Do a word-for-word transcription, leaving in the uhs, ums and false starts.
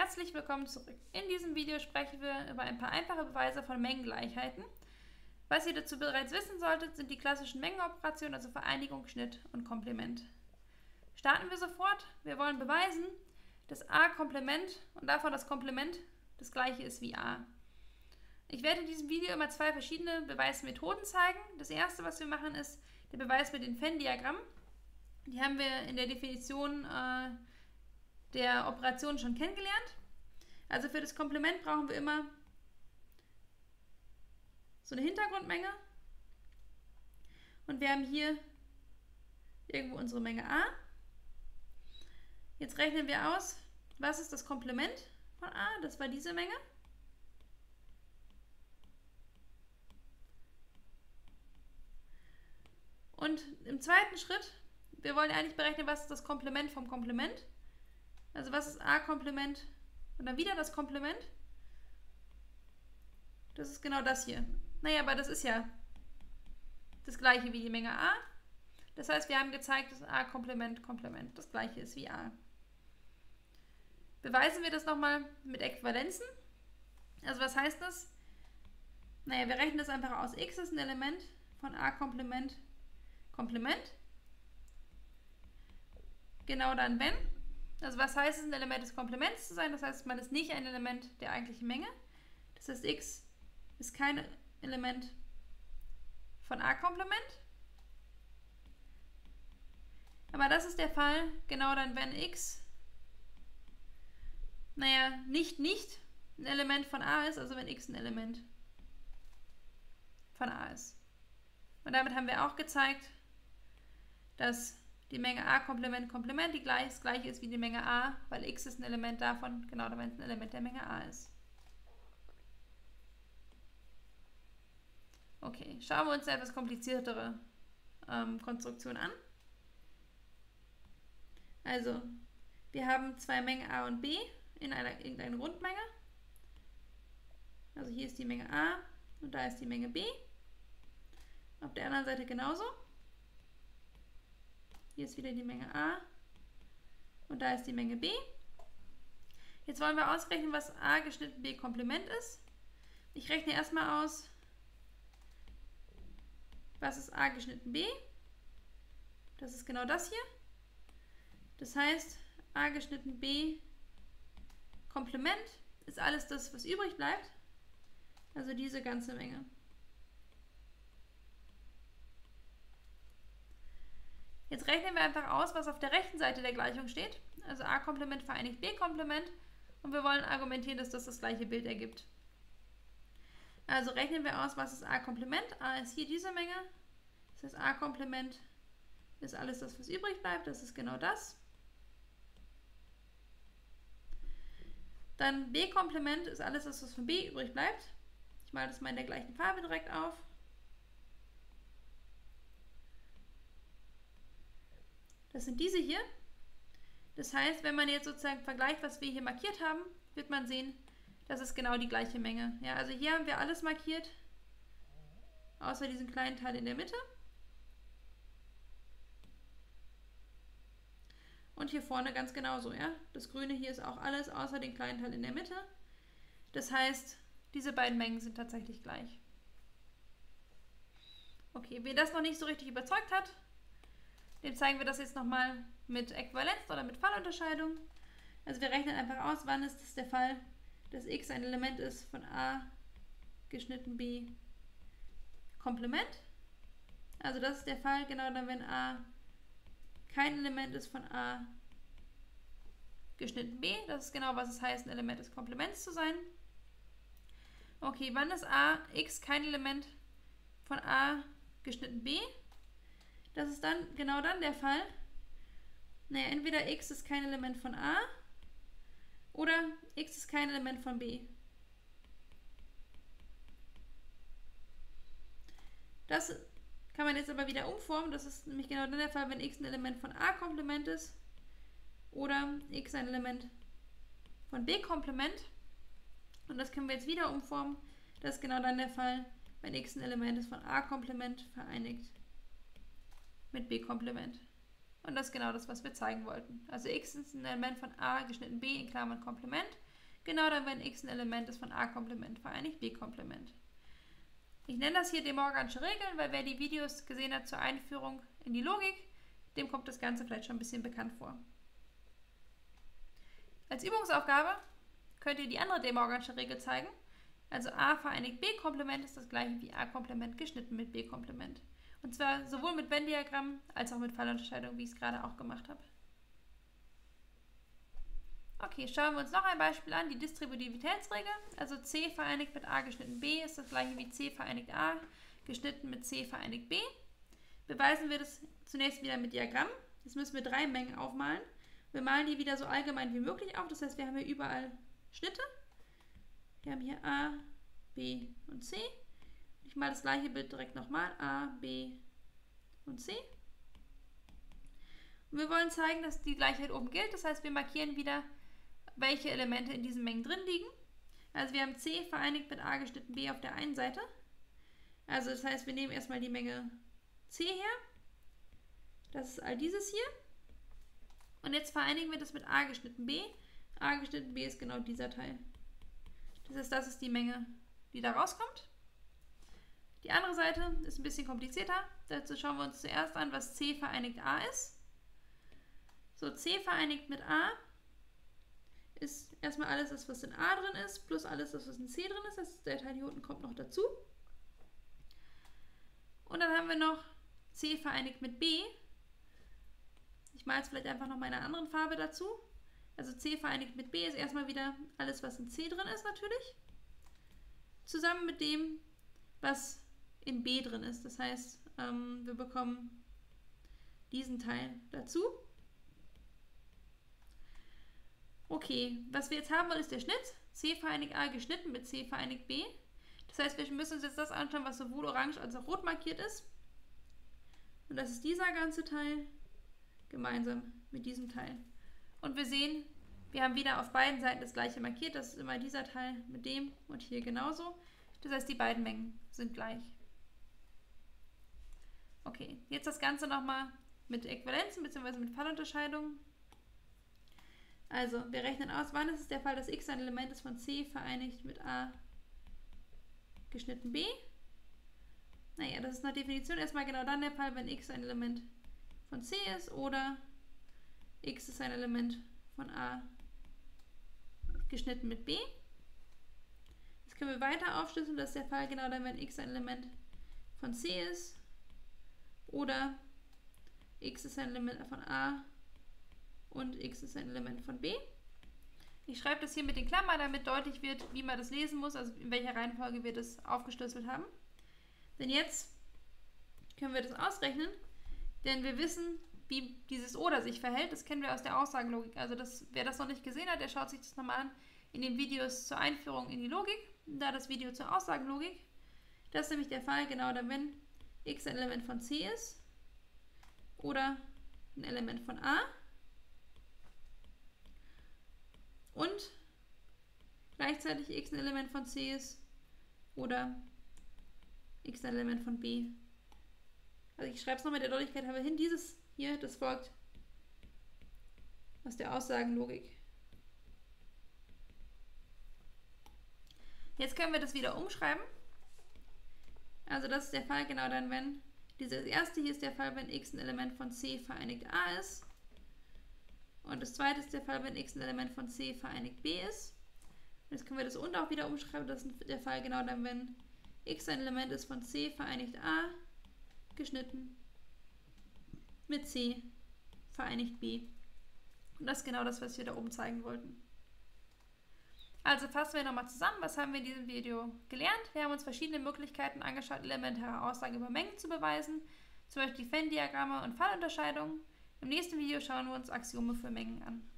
Herzlich willkommen zurück. In diesem Video sprechen wir über ein paar einfache Beweise von Mengengleichheiten. Was ihr dazu bereits wissen solltet, sind die klassischen Mengenoperationen, also Vereinigung, Schnitt und Komplement. Starten wir sofort. Wir wollen beweisen, dass a Komplement und davon das Komplement das gleiche ist wie a. Ich werde in diesem Video immer zwei verschiedene Beweismethoden zeigen. Das erste, was wir machen, ist der Beweis mit dem Venn-Diagramm. Die haben wir in der Definition äh, der Operation schon kennengelernt. Also für das Komplement brauchen wir immer so eine Hintergrundmenge. Und wir haben hier irgendwo unsere Menge a. Jetzt rechnen wir aus, was ist das Komplement von a? Das war diese Menge. Und im zweiten Schritt, wir wollen eigentlich berechnen, was ist das Komplement vom Komplement. Also was ist a Komplement und dann wieder das Komplement. Das ist genau das hier. Naja, aber das ist ja das gleiche wie die Menge a. Das heißt, wir haben gezeigt, dass a Komplement Komplement das gleiche ist wie a. Beweisen wir das nochmal mit Äquivalenzen. Also was heißt das? Naja, wir rechnen das einfach aus. X ist ein Element von a Komplement Komplement. Genau dann wenn. Also was heißt es, ein Element des Komplements zu sein? Das heißt, man ist nicht ein Element der eigentlichen Menge. Das heißt, x ist kein Element von a Komplement. Aber das ist der Fall, genau dann, wenn x, naja, nicht nicht ein Element von a ist, also wenn x ein Element von a ist. Und damit haben wir auch gezeigt, dass die Menge a Komplement Komplement die gleich, das gleiche ist wie die Menge a, weil x ist ein Element davon, genau wenn es ein Element der Menge a ist. Okay, schauen wir uns eine etwas kompliziertere ähm, Konstruktion an. Also, wir haben zwei Mengen a und b in einer irgendeiner Rundmenge. Also hier ist die Menge a und da ist die Menge b. Auf der anderen Seite genauso. Hier ist wieder die Menge a und da ist die Menge b. Jetzt wollen wir ausrechnen, was a geschnitten b Komplement ist. Ich rechne erstmal aus, was ist a geschnitten b. Das ist genau das hier. Das heißt, a geschnitten b Komplement ist alles das, was übrig bleibt. Also diese ganze Menge. Jetzt rechnen wir einfach aus, was auf der rechten Seite der Gleichung steht. Also a Komplement vereinigt b Komplement. Und wir wollen argumentieren, dass das das gleiche Bild ergibt. Also rechnen wir aus, was ist a Komplement. A ist hier diese Menge. Das heißt, a Komplement ist alles das, was übrig bleibt. Das ist genau das. Dann b Komplement ist alles das, was von b übrig bleibt. Ich male das mal in der gleichen Farbe direkt auf. Das sind diese hier. Das heißt, wenn man jetzt sozusagen vergleicht, was wir hier markiert haben, wird man sehen, das ist genau die gleiche Menge. Ja, also hier haben wir alles markiert, außer diesen kleinen Teil in der Mitte. Und hier vorne ganz genauso. Ja? Das Grüne hier ist auch alles, außer den kleinen Teil in der Mitte. Das heißt, diese beiden Mengen sind tatsächlich gleich. Okay, wer das noch nicht so richtig überzeugt hat, dem zeigen wir das jetzt nochmal mit Äquivalenz oder mit Fallunterscheidung. Also wir rechnen einfach aus, wann ist es der Fall, dass x ein Element ist von a geschnitten b Komplement. Also das ist der Fall, genau dann, wenn a kein Element ist von a geschnitten b. Das ist genau, was es heißt, ein Element des Komplements zu sein. Okay, wann ist a, x kein Element von a geschnitten b? Das ist dann genau dann der Fall, naja, entweder x ist kein Element von a oder x ist kein Element von b. Das kann man jetzt aber wieder umformen. Das ist nämlich genau dann der Fall, wenn x ein Element von a Komplement ist oder x ein Element von b Komplement. Und das können wir jetzt wieder umformen. Das ist genau dann der Fall, wenn x ein Element ist von a Komplement vereinigt mit b Komplement. Und das ist genau das, was wir zeigen wollten. Also x ist ein Element von a geschnitten b in Klammern Komplement. genau dann, wenn x ein Element ist von A-Komplement vereinigt B-Komplement. Ich nenne das hier De Morgansche Regeln, weil wer die Videos gesehen hat zur Einführung in die Logik, dem kommt das Ganze vielleicht schon ein bisschen bekannt vor. Als Übungsaufgabe könnt ihr die andere De Morgansche Regel zeigen. Also A vereinigt B-Komplement ist das gleiche wie A-Komplement geschnitten mit B-Komplement. Und zwar sowohl mit Venn-Diagramm als auch mit Fallunterscheidung, wie ich es gerade auch gemacht habe. Okay, schauen wir uns noch ein Beispiel an, die Distributivitätsregel. Also C vereinigt mit A geschnitten B ist das gleiche wie C vereinigt A geschnitten mit C vereinigt B. Beweisen wir das zunächst wieder mit Diagramm. Jetzt müssen wir drei Mengen aufmalen. Wir malen die wieder so allgemein wie möglich auf, das heißt, wir haben hier überall Schnitte. Wir haben hier A, B und C. Ich male das gleiche Bild direkt nochmal, A, B und C. Und wir wollen zeigen, dass die Gleichheit oben gilt, das heißt, wir markieren wieder, welche Elemente in diesen Mengen drin liegen. Also wir haben C vereinigt mit A geschnitten B auf der einen Seite. Also das heißt, wir nehmen erstmal die Menge C her. Das ist all dieses hier. Und jetzt vereinigen wir das mit A geschnitten B. A geschnitten B ist genau dieser Teil. Das heißt, das ist die Menge, die da rauskommt. Die andere Seite ist ein bisschen komplizierter. Dazu schauen wir uns zuerst an, was C vereinigt A ist. So, C vereinigt mit A ist erstmal alles, das, was in A drin ist, plus alles, das, was in C drin ist. Das heißt, der Teil hier unten kommt noch dazu. Und dann haben wir noch C vereinigt mit B. Ich male jetzt vielleicht einfach noch mal in einer anderen Farbe dazu. Also C vereinigt mit B ist erstmal wieder alles, was in C drin ist natürlich. Zusammen mit dem, was in B drin ist. Das heißt, ähm, wir bekommen diesen Teil dazu. Okay, was wir jetzt haben wollen, ist der Schnitt. C vereinigt A geschnitten mit C vereinigt B. Das heißt, wir müssen uns jetzt das anschauen, was sowohl orange als auch rot markiert ist. Und das ist dieser ganze Teil gemeinsam mit diesem Teil. Und wir sehen, wir haben wieder auf beiden Seiten das gleiche markiert. Das ist immer dieser Teil mit dem und hier genauso. Das heißt, die beiden Mengen sind gleich. Okay, jetzt das Ganze nochmal mit Äquivalenzen bzw. mit Fallunterscheidungen. Also, wir rechnen aus, wann ist es der Fall, dass x ein Element ist von C vereinigt mit A geschnitten B. Naja, das ist nach Definition erstmal genau dann der Fall, wenn x ein Element von C ist oder x ist ein Element von A geschnitten mit B. Das können wir weiter aufschlüsseln, das ist der Fall genau dann, wenn x ein Element von C ist oder x ist ein Element von A und x ist ein Element von B. Ich schreibe das hier mit den Klammern, damit deutlich wird, wie man das lesen muss, also in welcher Reihenfolge wir das aufgeschlüsselt haben. Denn jetzt können wir das ausrechnen, denn wir wissen, wie dieses Oder sich verhält. Das kennen wir aus der Aussagenlogik. Also das, wer das noch nicht gesehen hat, der schaut sich das nochmal an in den Videos zur Einführung in die Logik. Da das Video zur Aussagenlogik. Das ist nämlich der Fall, genau dann, wenn x ein Element von C ist oder ein Element von A. Und gleichzeitig x ein Element von C ist oder x ein Element von B. Also ich schreibe es nochmal der Deutlichkeit halber hin. Dieses hier, das folgt aus der Aussagenlogik. Jetzt können wir das wieder umschreiben. Also das ist der Fall genau dann, wenn dieses erste hier ist der Fall, wenn x ein Element von C vereinigt A ist. Und das zweite ist der Fall, wenn x ein Element von C vereinigt B ist. Und jetzt können wir das unten auch wieder umschreiben. Das ist der Fall genau dann, wenn x ein Element ist von C vereinigt A geschnitten mit C vereinigt B. Und das ist genau das, was wir da oben zeigen wollten. Also fassen wir nochmal zusammen, was haben wir in diesem Video gelernt. Wir haben uns verschiedene Möglichkeiten angeschaut, elementare Aussagen über Mengen zu beweisen, zum Beispiel die Venn-Diagramme und Fallunterscheidungen. Im nächsten Video schauen wir uns Axiome für Mengen an.